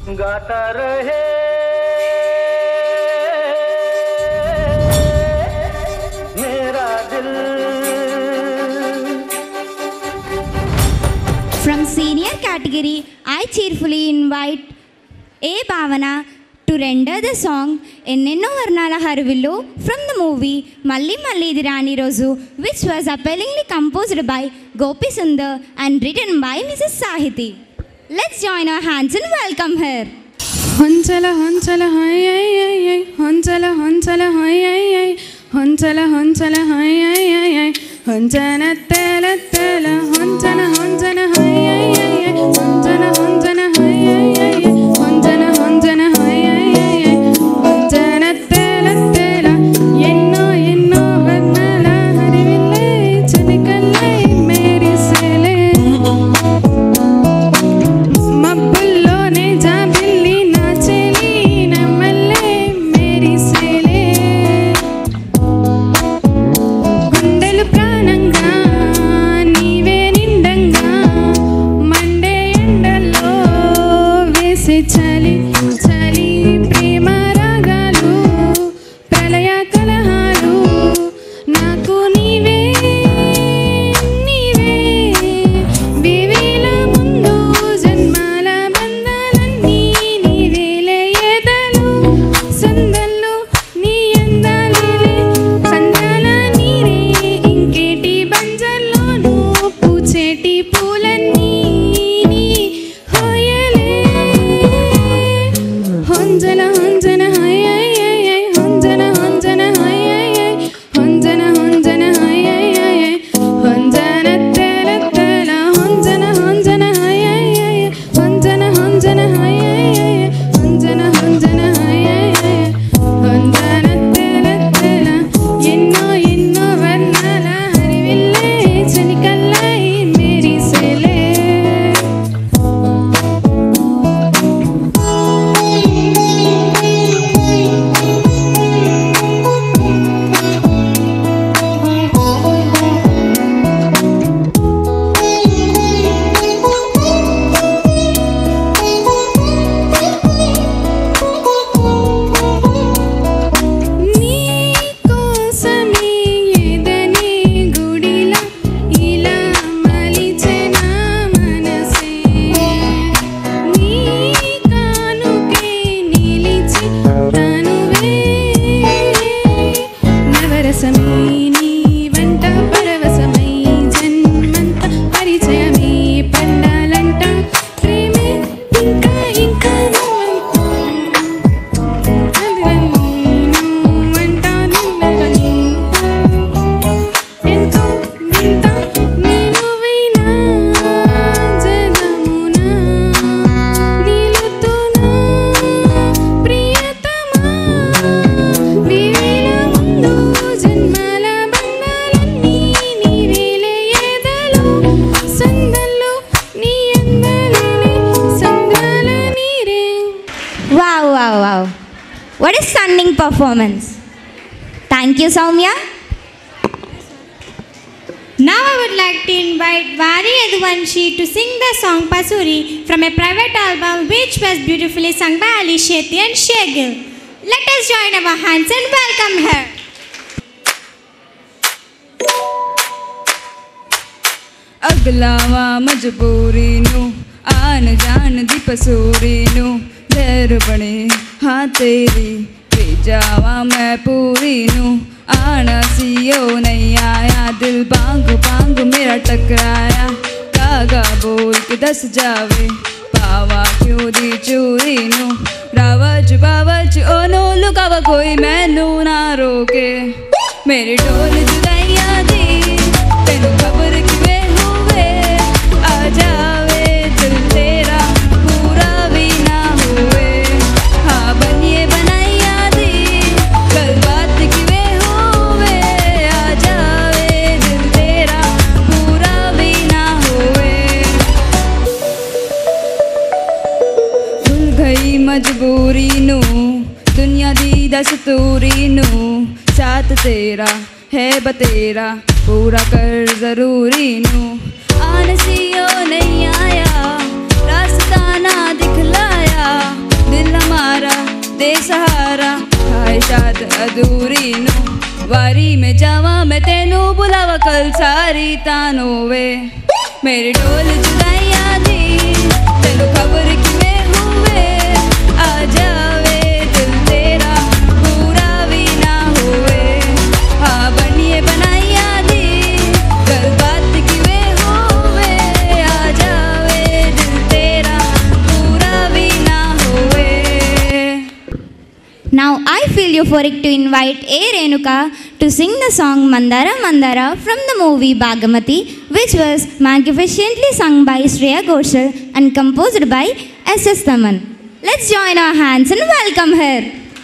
गाता रहे मेरा दिल। From senior category, I cheerfully invite A. Bhavana to render the song Ennenno Varnala Haravillu from the movie Malli Malli Idi Rani Roju, which was appellingly composed by Gopi Sundar and written by Mrs. Sahiti. Let's join our hands and welcome her. Hanchala hanchala hai hai hai hai, hanchala hanchala hai hai hai, hanchala hanchala hai hai hai hai, hanchana tela tela, hanchana hanchana hai hai hai hai, hanchana hanchana hai hai hai hai, hanchana hanchana hai hai hai hai, hanchana tela tela, enno enno varnala hariville chalikalle meri sele, mabbulone jabilli nacheli namalle meri sele, gundelu prananga nive nindanga mande endallo vese chali chali prema ragalu pralaya kalahalu naku nive nive vivela mundu janmala bandalanni nivele edalu sandallu ni andalile sandala nire inketi banjallonu పూచేటి పూలన్నీ నీ హోయలే హంజన హంజన హై హై హై హై, హంజన హంజన హై హై హై, హంజన హంజన హై హై హై హై, హంజన తెల తెల, హంజన హంజన హై హై హై, హంజన హంజన హై హై హై, హంజన హంజన హై హై హై, హంజన తెల తెల, ఎన్నో ఎన్నో వర్ణాల హరివిల్లే చలికల్లై మేరీ సేలే. నీ కోసమే ఏదని గుడిలా ఇలా మలిచెన మనసే, నీ కానుకే నిలిచి తనువే నవరసమే నీ వంట పరవశమై జన్మంత పరిచయమే పండాలంట ప్రేమే ఇంకా ఇంకా ఎంతో వింత నీవువైనా జనమున నిలుతున్నా ప్రియతమా వివేల ముందు జన్మల బంధాలన్నీ నీవేలే ఎదలో సందల్లో నీ అందలనే సంద్రాల నీరే. Wow, wow, wow. What a stunning performance. Thank you, Soumya. Now I would like to invite Vari Yaduvanshi to sing the song Pasuri from a private album which was beautifully sung by Ali Shetty and Shegil. Let us join our hands and welcome her. अगलावा मजबूरी नू आन जान दी पसूरी नू लहर बने हाँ तेरी पे जावा मैं पूरी नू आना सीओ नहीं आया दिल बांग बांग मेरा टकराया कागा बोल के दस जावे पावा क्यों दी चूरी नू रावज बावज ओ नो लुकावा कोई मैनू ना रोके मेरी डोल जुदाइया दी तेनू खबर किवें होवे आ जावे दिल तेरा पूरा भी ना होवे हाँ बनिए बनाइया दी कल बात किवें होवे आ जावे दिल तेरा पूरा भी ना होवे भूल गई मजबूरी नू दुनिया दी दस्तूरी नू साथ तेरा है बतेरा पूरा कर जरूरी नू आन सीओ नहीं आया रास्ता ना दिखलाया में जावा मैं तेनू बुलावा कल सारी तानो वे मेरी डोल जुदाइयां दी तेनू खबर किवें होवे आ जावे दिल तेरा पूरा भी ना होवे हाँ बनिए बनाइया दी गल बात किवें होवे आ जावे दिल तेरा पूरा भी ना होवे. Now I feel euphoric to invite A. Renuka to sing the song Mandara Mandara from the movie Bhagamati, which was magnificently sung by Shreya Ghoshal and composed by S.S. Thaman. Let's join our hands and welcome her.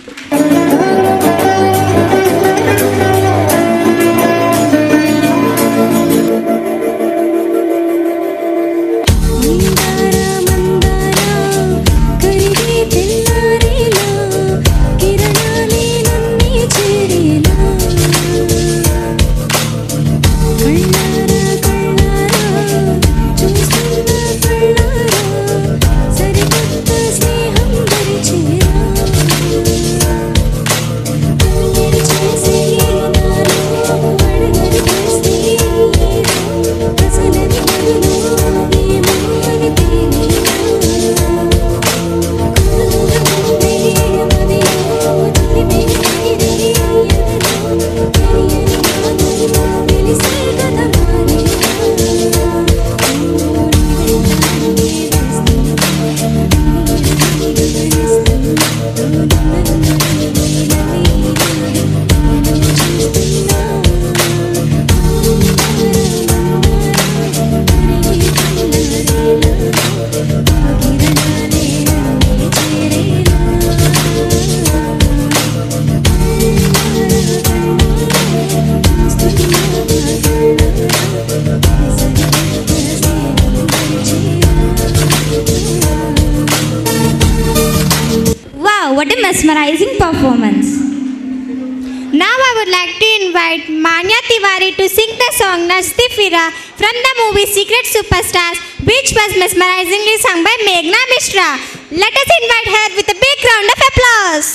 What a mesmerizing performance. Now I would like to invite Manya Tiwari to sing the song Nachti Fira from the movie Secret Superstars, which was mesmerizingly sung by Meghna Mishra. Let us invite her with a big round of applause.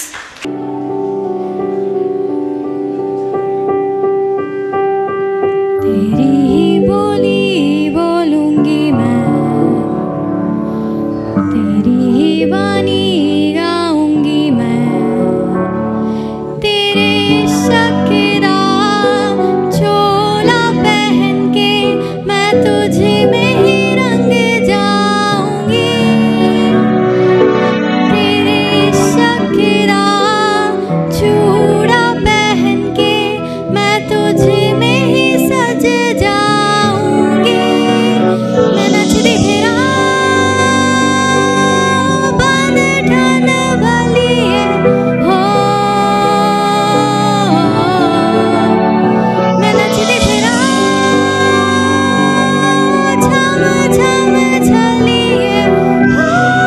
तेरी ही बोली बोलूंगी मैं तेरी ही वाणी गाऊंगी मैं तेरे शकेरा चोला पहन के मैं तुझे में ही रंग जाऊंगी तेरे शकेरा चूड़ा पहन के मैं तुझे में ही सज जाऊंगी मैं नचती फिरा बन ठन वाली है हो मैं नचती फिरा झम झम झली है हो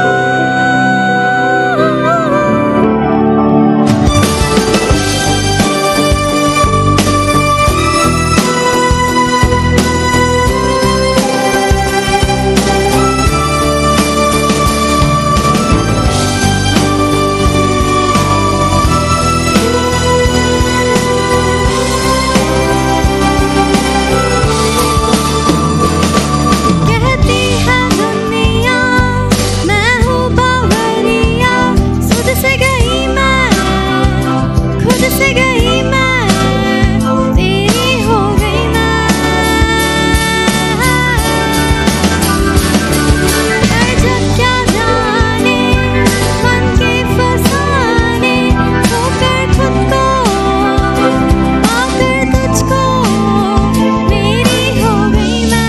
कहती है दुनिया मैं हूँ बावरिया खुद से गई मैं खुद से गई मैं तेरी हो गई मैं जब क्या जाने मन के फसाने खोकर खुद को पाकर तुझको मेरी हो गई मैं.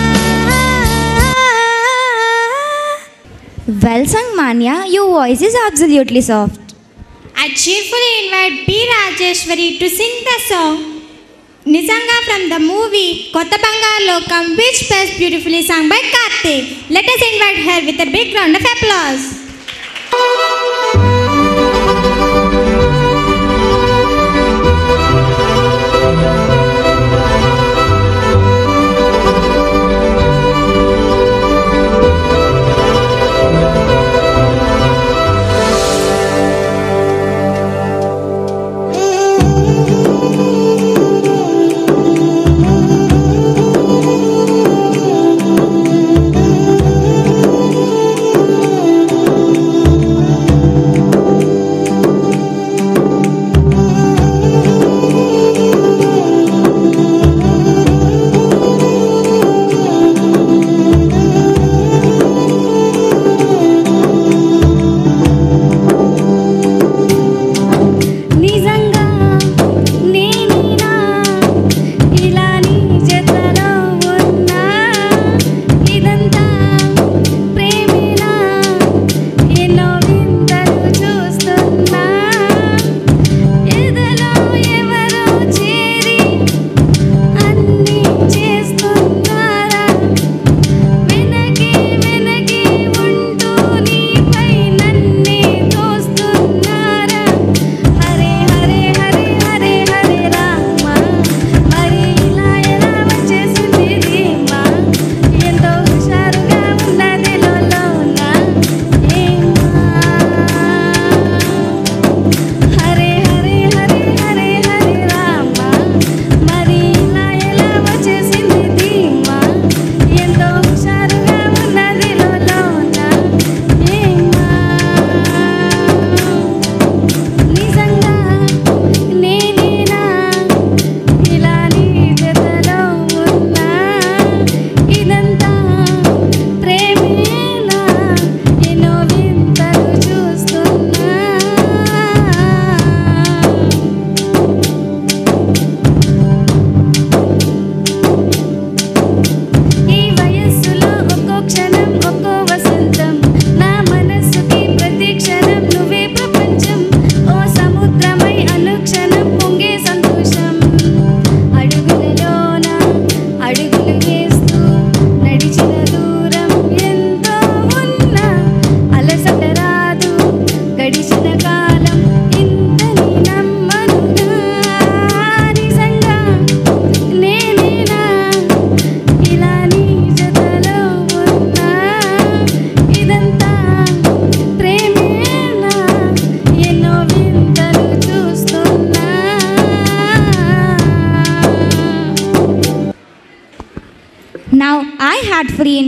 Well sung, Manya. Your voice is absolutely soft. I cheerfully invite B. Rajeshwari to sing the song Nizanga from the movie Kotta Bangar Lokam, which was beautifully sung by Karthik. Let us invite her with a big round of applause.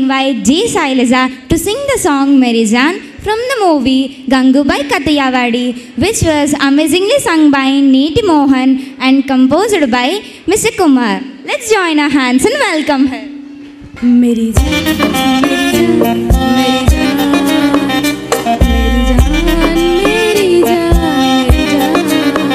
invite G. Sailaja to sing the song Meri Jaan from the movie Gangubai Katiyawadi, which was amazingly sung by Neeti Mohan and composed by Mr. Kumar. Let's join our hands and welcome her. मेरी जान मेरी जान मेरी जान मेरी जान मेरी जान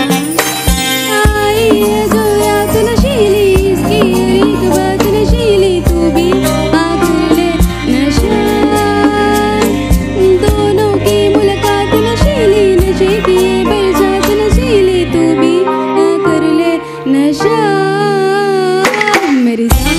आई है जो याद नशीली इसकी एक बात नशीली तू भी आग ले नशा दोनों की मुलाकात नशीली नशे की बरसात नशीली तू भी कर ले नशा मेरी जान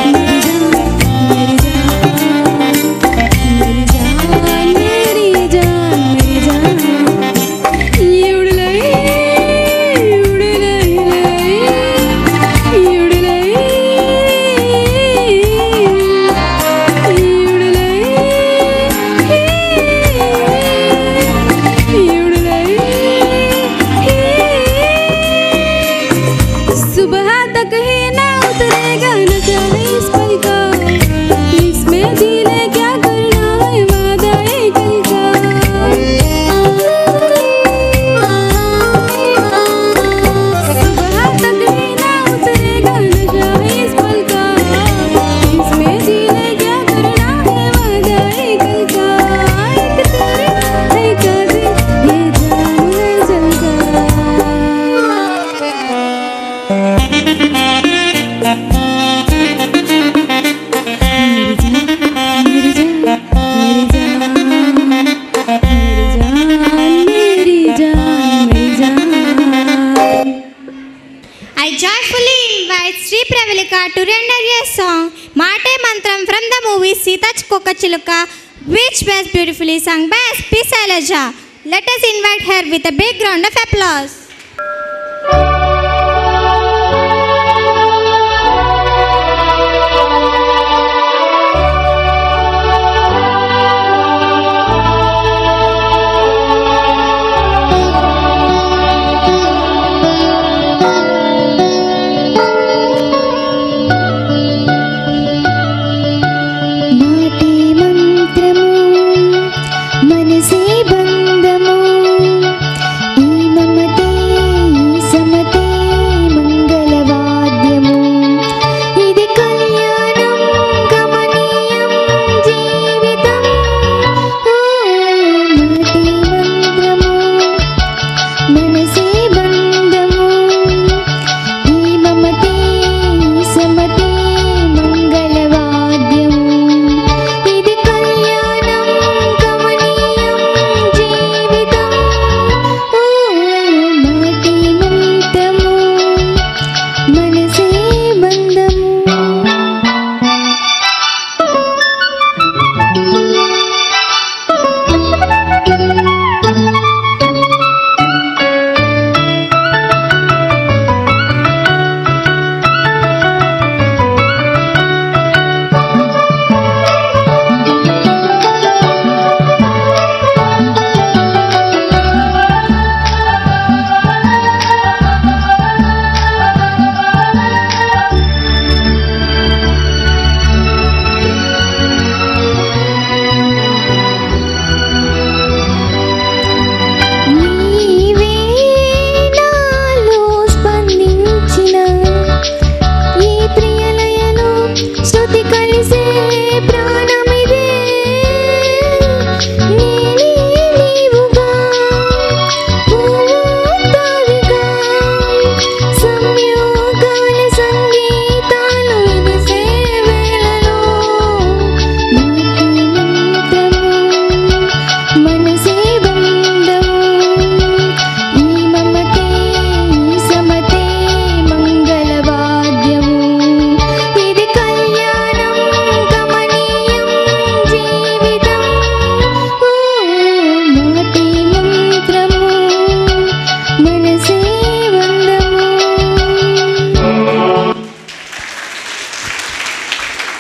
I joyfully invite Sri Pravalika to render a song Mate Mantram from the movie Sita Kokachiluka, which was beautifully sung by S.P. Sailaja. Let us invite her with a big round of applause.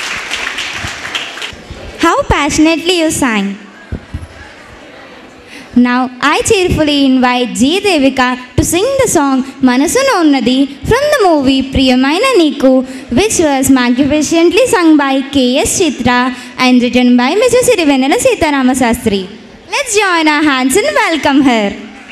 How passionately you sang. Now I cheerfully invite G. Devika to sing the song Manasuno Unnadi from the movie Priyamaina Neeku, which was magnificently sung by K.S. Chitra and written by Mrs. Sirivenala Sitaramma Sastry. Let's join our hands and welcome her.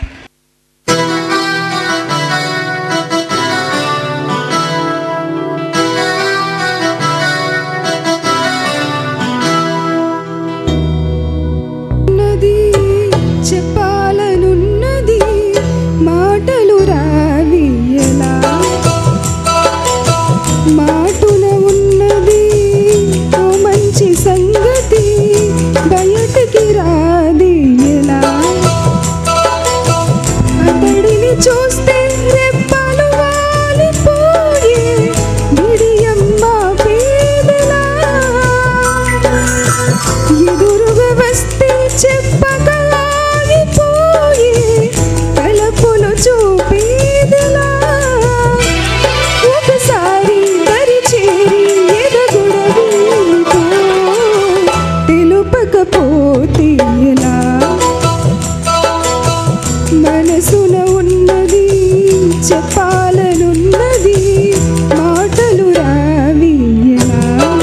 చెప్పాలనున్నది మాటలు రావి ఎలా మాటున ఉన్నది ఓ మంచి సంగతి బయటికి రాది ఎలా అతడిని చూస్తే రెప్పలు వాలిపోయే విడియమ్మ పేదలా ఎదురుగా వస్తే చెప్పక చూపేదలా ఒకసారి దరిచేరి ఎదగుడవీతో తెలుపకపోతే ఎలా మనసున ఉన్నది చెప్పాలనున్నది మాటలు రావి ఎలా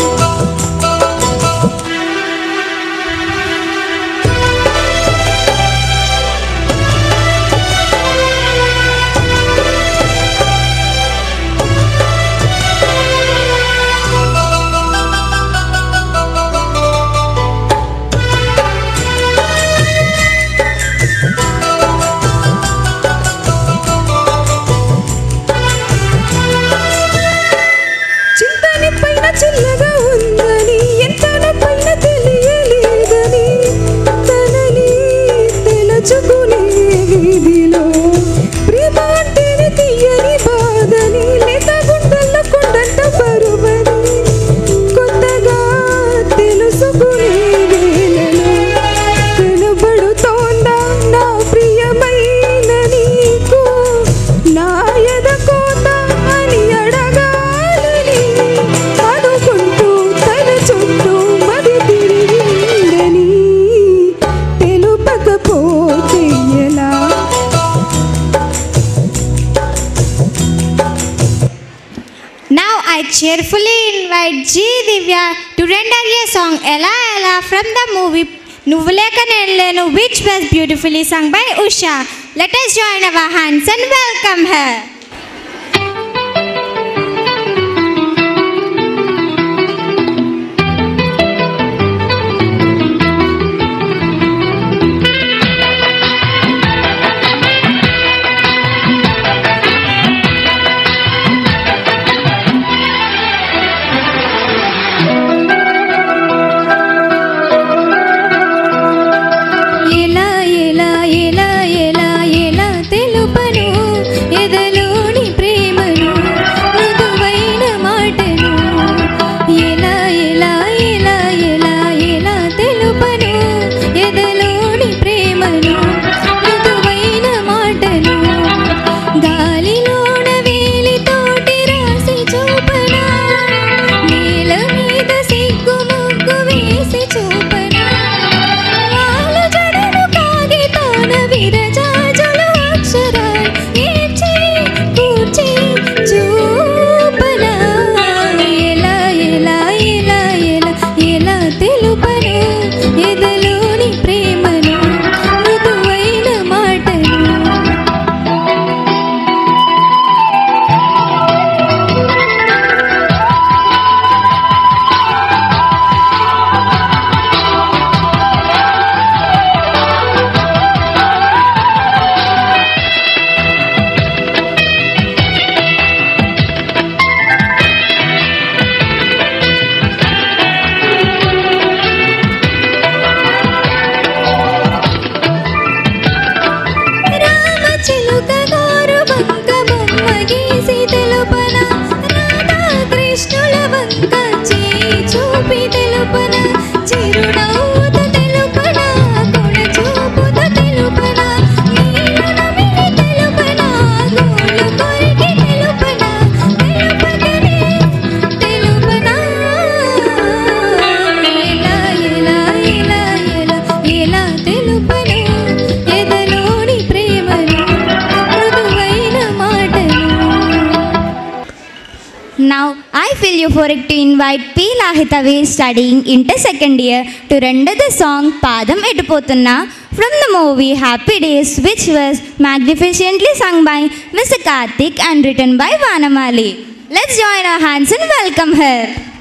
చిల్లగా ఉందని ఎంతన పైన తెలియలేదని తనని తెలుసుకునే వీధిలో ప్రేమ అంటేనే తీయని బాధని లేత గుండెల్లో కొండంత బరువని కొత్తగా తెలుసుకునే వేళలో కనబడుతోందా నా ప్రియమైన నీకు నా ఎదకోత అని అడగాలని అనుకుంటూ తన చుట్టూ మది తిరిగిందని తెలుపకపోతే ఎలా Now I cheerfully invite G. Divya to render a song Ela Ela from the movie Nuvuleka Nellenu, which was beautifully sung by Usha. Let us join our hands and welcome her. ఎలా ఎలా ఎలా ఎలా ఎలా తెలుపను ఎదలో euphoric to invite P. Lahitavi studying inter second year to render the song Padam Edupotuna from the movie Happy Days, which was magnificently sung by Mr. Karthik and written by Vanamali. Let's join our hands and welcome her.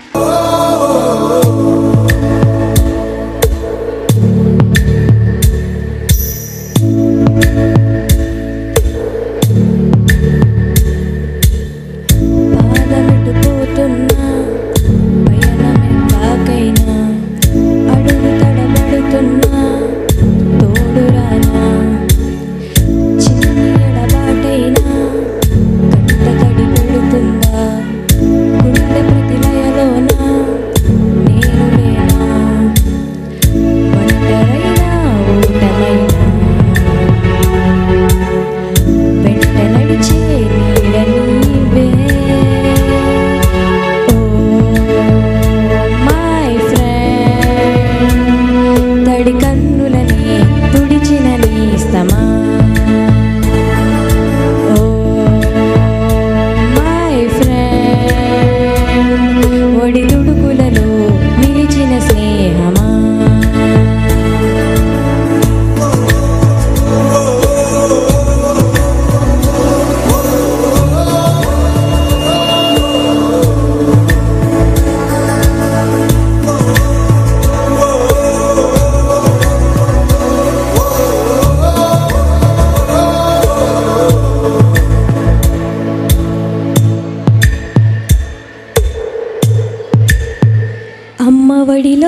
అమ్మఒడిలో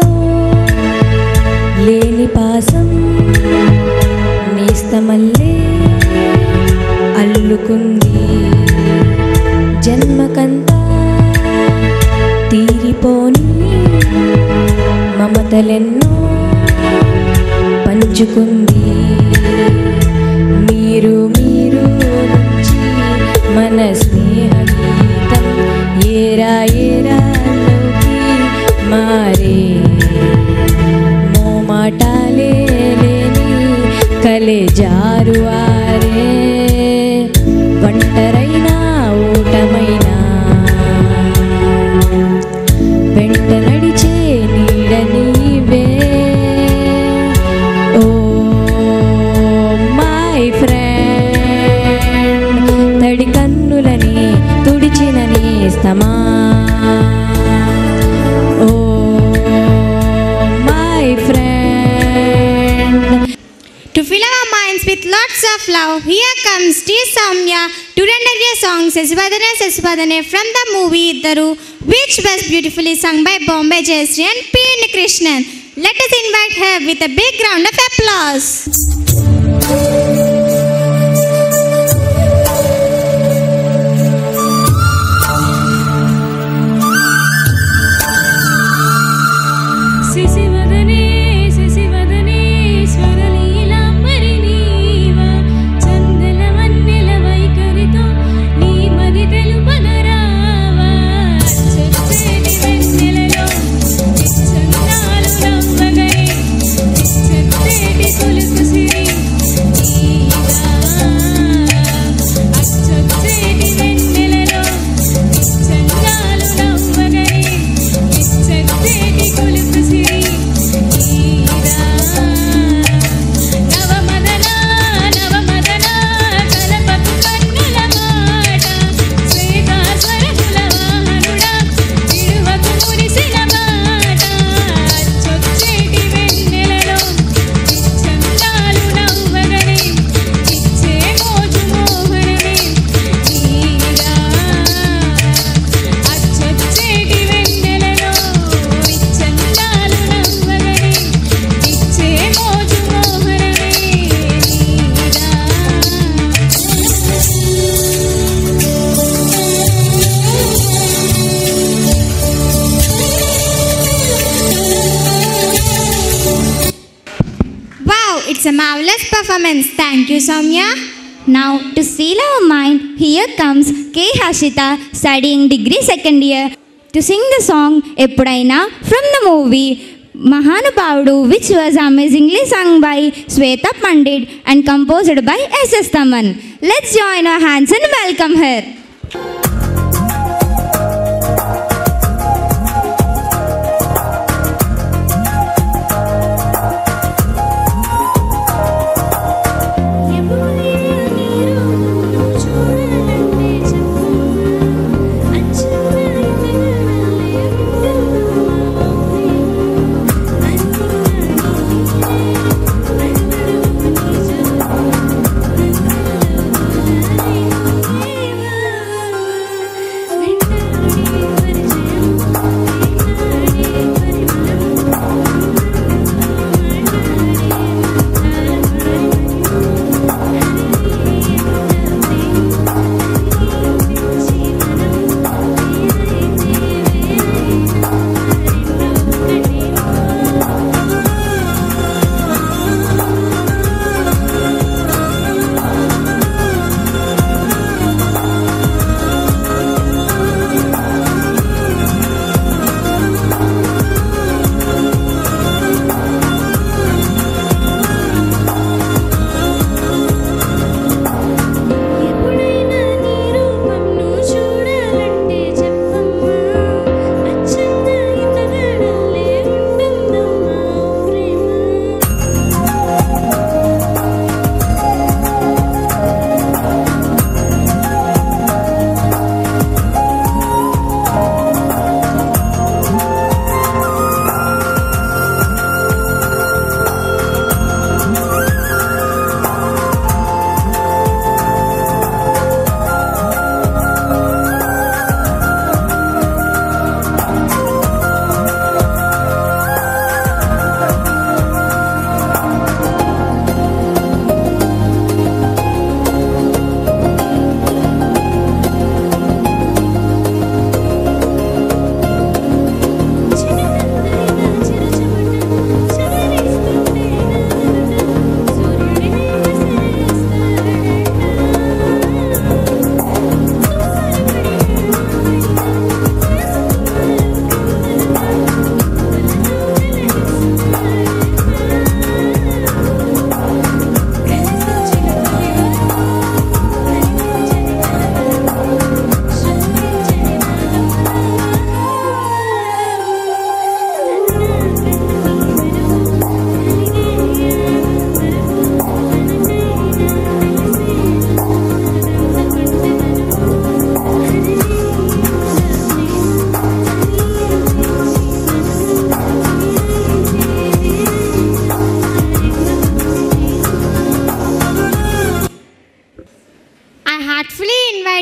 లేని పాసం నేస్తమల్లే అల్లుకుంది జన్మకంతా తీరిపోని మమతలెన్నో పంచుకుంది మీరు మీరు నుంచి మన స్నేహ గీతం ఏరా ఏరాలోకి మారే మోమాటాలే లేని కలే జారువారే ఒంటరైనా ఓటమైనా వెంట నడిచే నీడ నీవే ఓ మై ఫ్రెండ్ తడి కన్నులని తుడిచిన నేస్తమా To fill our minds with lots of love, here comes T. Soumya to render a song Sesivadane Sesivadane from the movie Iddaru, which was beautifully sung by Bombay Jayashree and P. Krishnan. Let us invite her with a big round of applause. It's a marvelous performance. Thank you, Soumya. Now, to seal our mind, here comes K. Hashita studying degree second year to sing the song Eppudaina from the movie Mahanubhavudu, which was amazingly sung by Sweta Pandit and composed by S.S. Thaman. Let's join our hands and welcome her.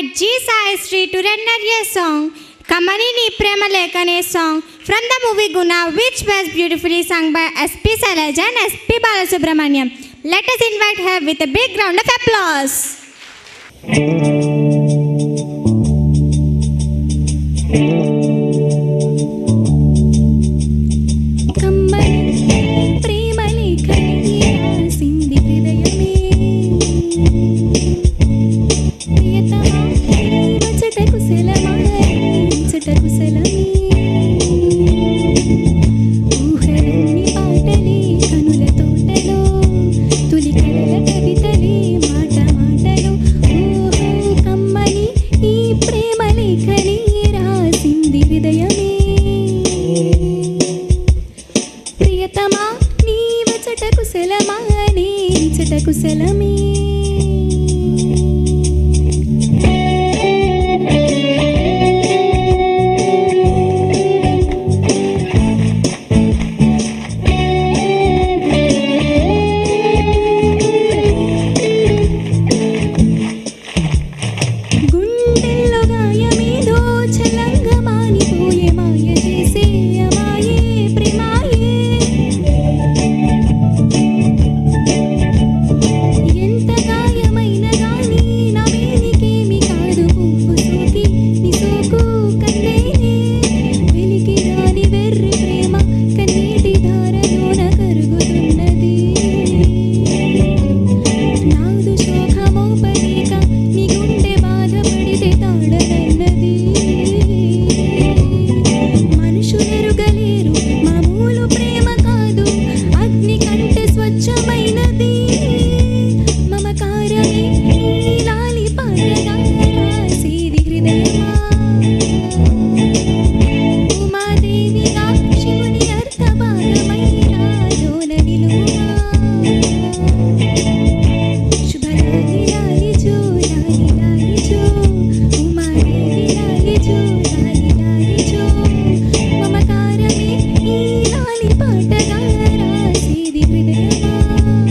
invite G. Sahasri to render a song, Kamani Ni Prema Lekane song from the movie Guna, which was beautifully sung by S.P. Shailaja and S.P. Balasubramaniam. Let us invite her with a big round of applause. పాటగా రాసేది హృదయమా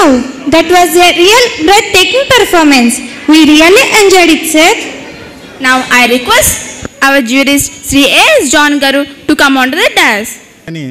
Wow, that was a real breathtaking performance. We really enjoyed it, sir. Now I request our jurist Sri A.S. John Garu to come onto the dais. అని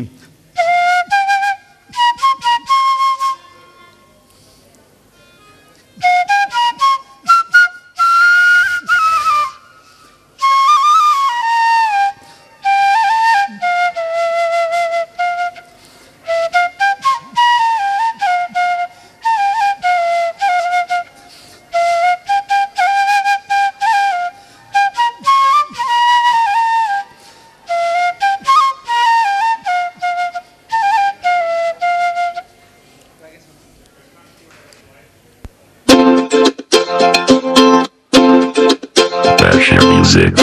Bashir Music.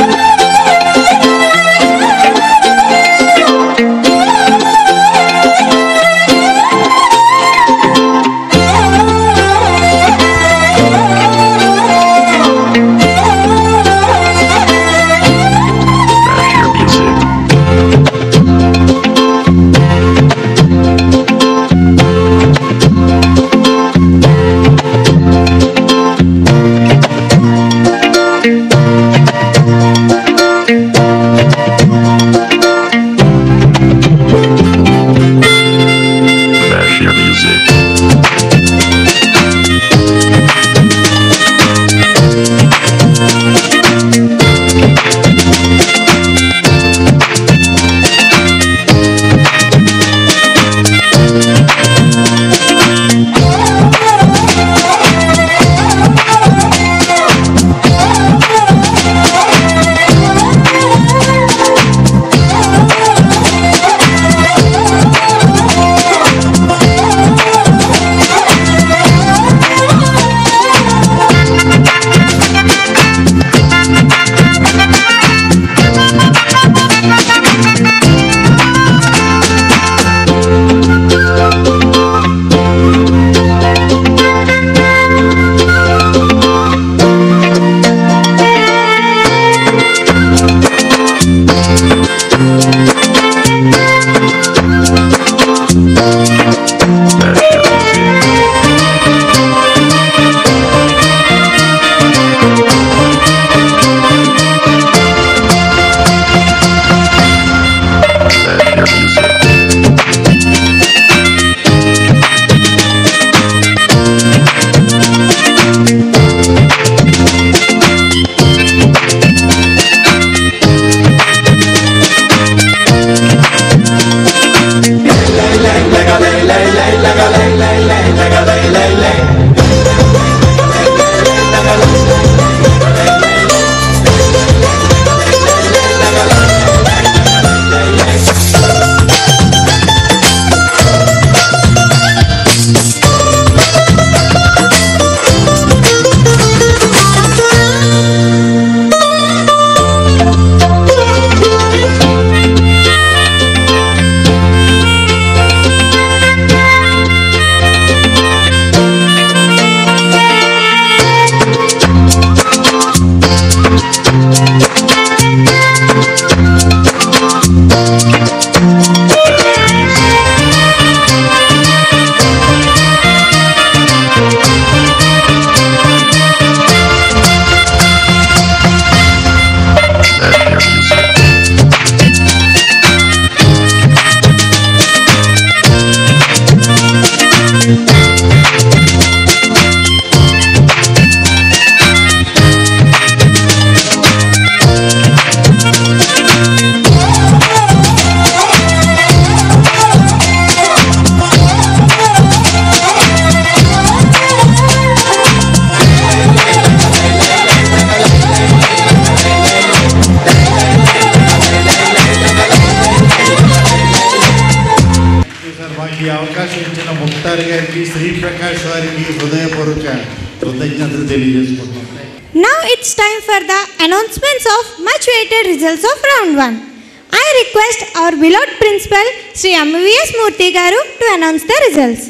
Bashir Music. Bashir Music. ఈ అవకాశం ఇచ్చిన ముక్తార్ గారికి శ్రీ ప్రకాష్ వారికి హృదయపూర్వక కృతజ్ఞతలు తెలియజేసుకుంటున్నాం. Now it's time for the announcements of much awaited results of round 1. I request our beloved principal Sri M.V.S. Murthy Garu to announce the results.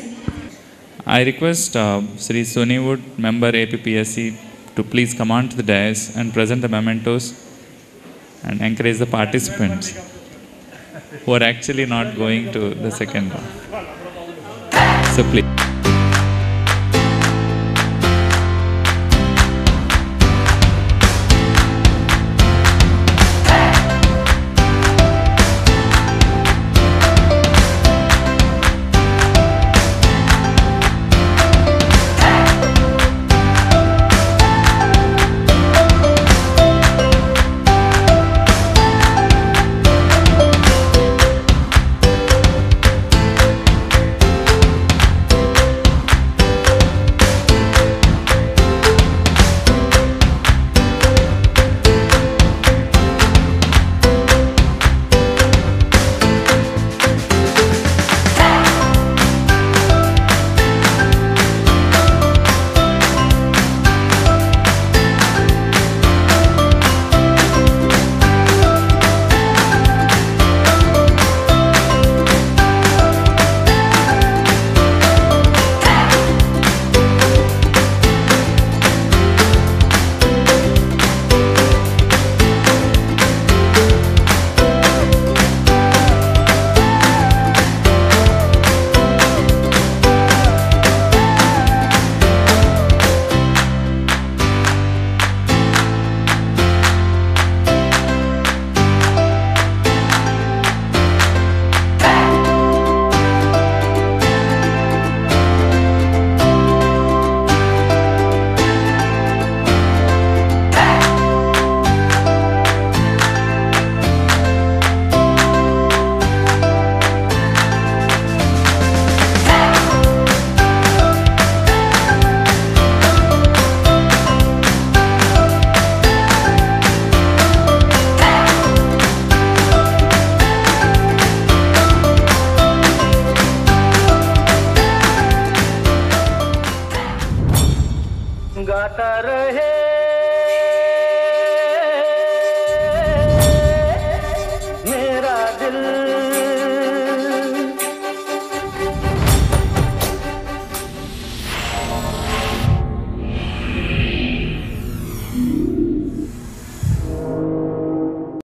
I request Sri Sony Wood, member APPSC, to please come on to the dais and present the mementos and encourage the participants who are actually not going to the second round. So please.